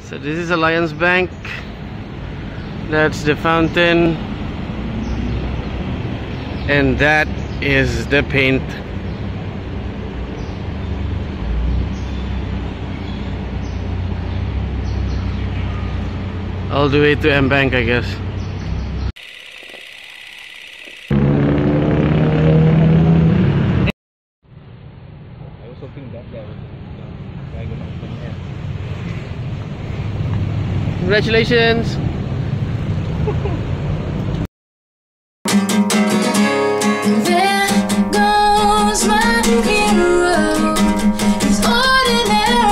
So this is Alliance Bank. That's the fountain. And that is the paint. All the way to M Bank, I guess. I was hoping that there was dragon open here. Congratulations! There goes my hero. He's ordinary.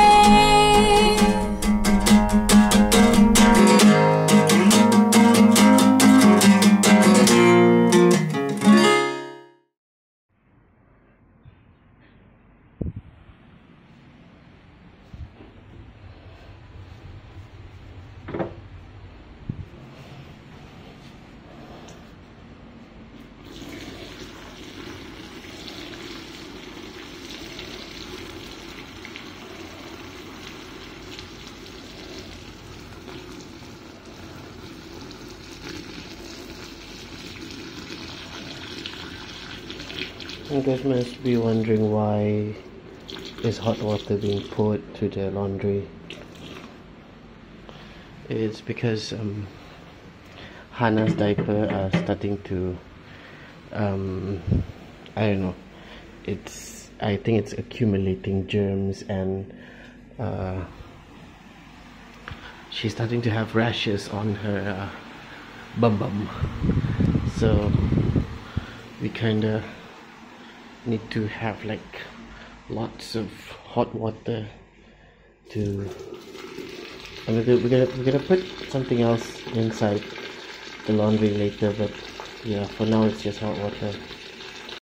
You guys must be wondering why is hot water being poured to the laundry. It's because Hannah's diaper are starting to I don't know, I think it's accumulating germs, and she's starting to have rashes on her bum. So we kinda need to have like lots of hot water to. We're gonna put something else inside the laundry later, but yeah, for now it's just hot water.